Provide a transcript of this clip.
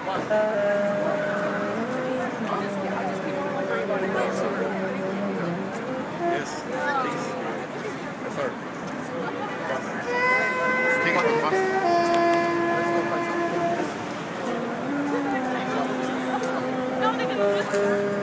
Yes, please. Yes, sir. Take off the bus. Let's go find something.